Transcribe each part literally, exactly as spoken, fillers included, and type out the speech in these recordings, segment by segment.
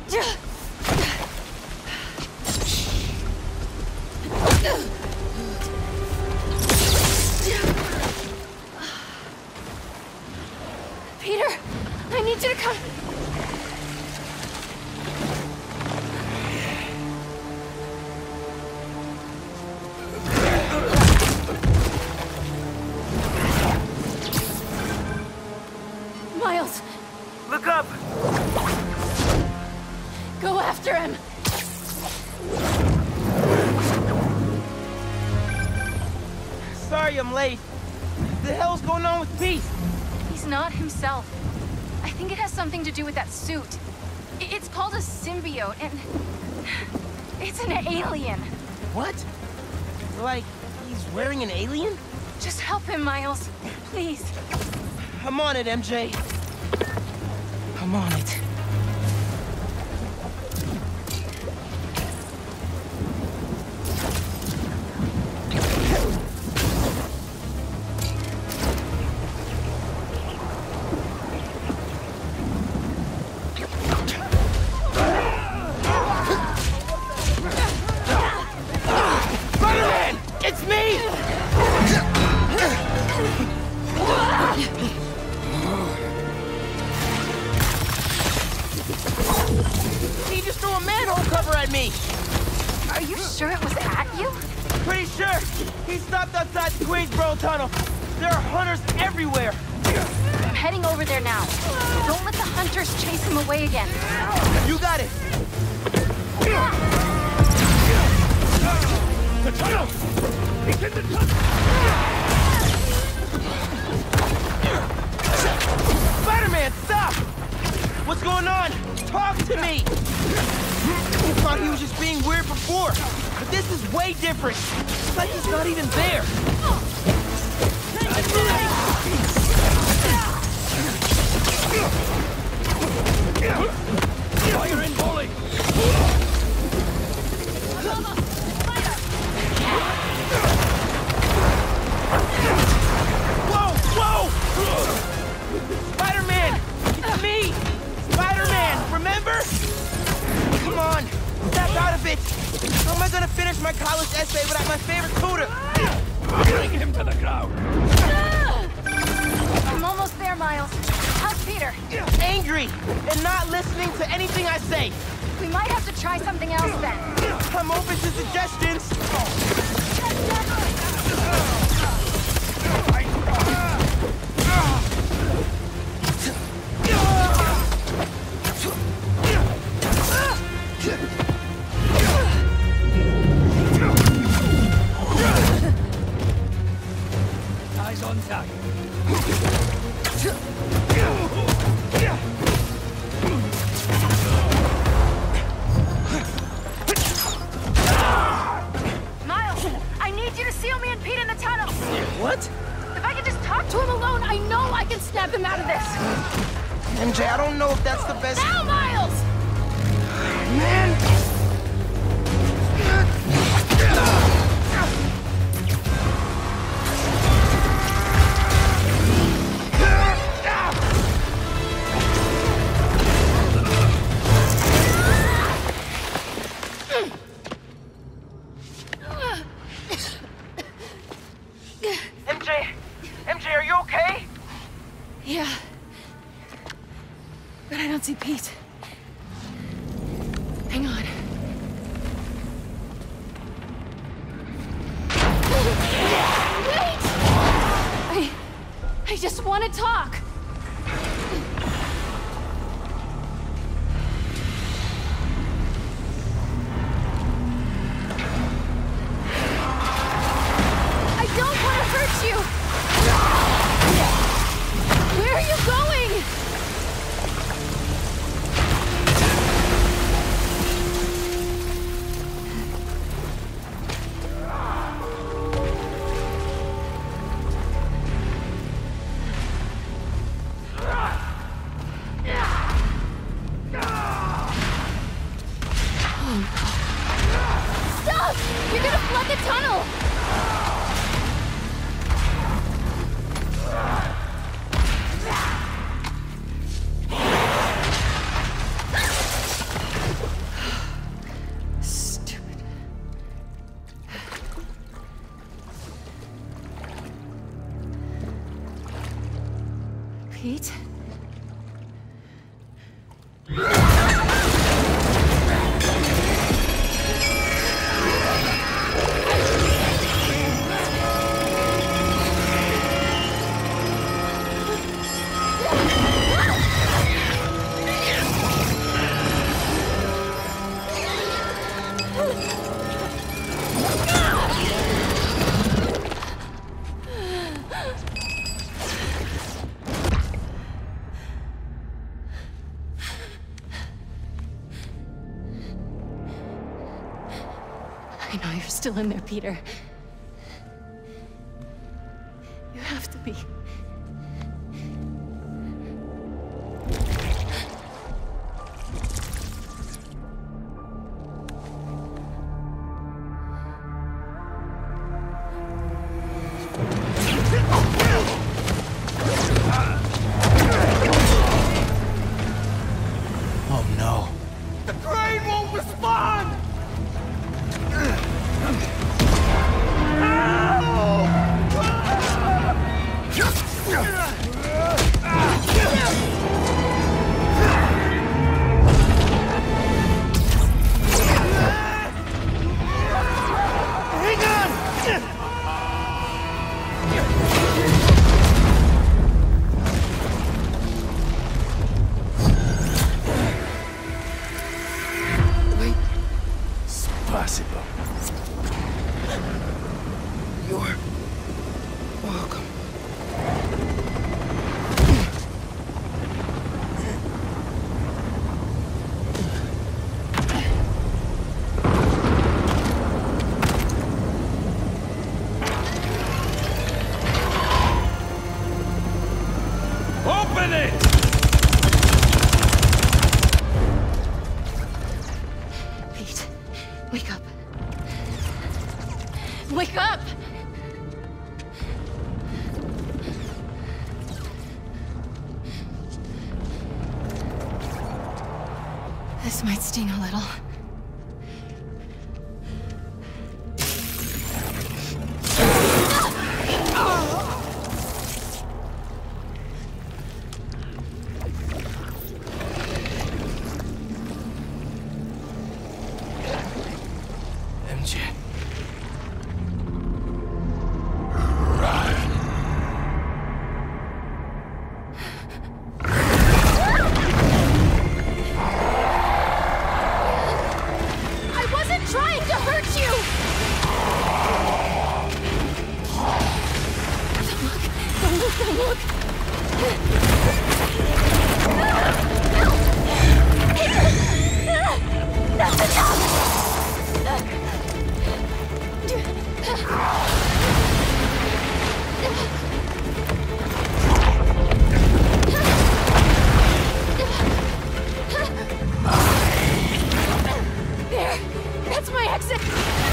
Peter, I need you to come. Miles! Look up! Go after him! Sorry I'm late. What the hell's going on with Pete? He's not himself. I think it has something to do with that suit. I- It's called a symbiote, and... it's an alien. What? Like, he's wearing an alien? Just help him, Miles. Please. I'm on it, M J. I'm on it. Spider-Man! It's me! He just threw a manhole cover at me! Are you sure it was at you? Pretty sure! He stopped outside the Queensboro Tunnel! There are hunters everywhere! I'm heading over there now. Don't let the hunters chase him away again. You got it! The tunnel! He's in the tunnel! Spider-Man, stop! What's going on? Talk to me! I thought he was just being weird before, but this is way different. It's like he's not even there. Fire in volley! Whoa, whoa! Spider-Man! It's me! Spider-Man, remember? Come on, snap out of it! How am I gonna finish my college essay without my favorite tutor? Bring him to the ground! I'm almost there, Miles. How's Peter? Angry and not listening to anything I say. We might have to try something else then. I'm open to suggestions. Eyes on target. Miles, I need you to seal me and Pete in the tunnel. What? If I can just talk to him alone, I know I can snap him out of this. M J, I don't know if that's the best... Now, Miles! Man! M J! M J, are you okay? Yeah. But I don't see Pete. Hang on. Wait! I... I just want to talk. I don't want to hurt you! Where are you going? Stop! You're gonna flood the tunnel! Pete? I know you're still in there, Peter. You have to be. Oh no. The crane won't respond! Possible. You're welcome. Open it! Pete, wake up. Wake up! This might sting a little. M J. I wasn't trying to hurt you! Don't look, don't look, don't look! That's enough! There! That's my exit!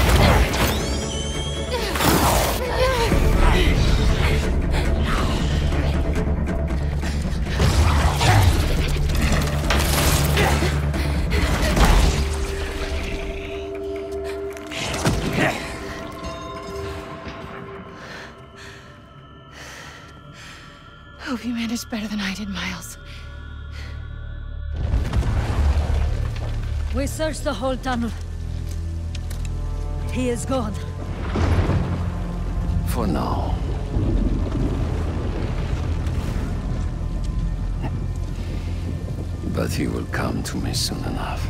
Hope you managed better than I did, Miles. We searched the whole tunnel. He is gone. For now. But he will come to me soon enough.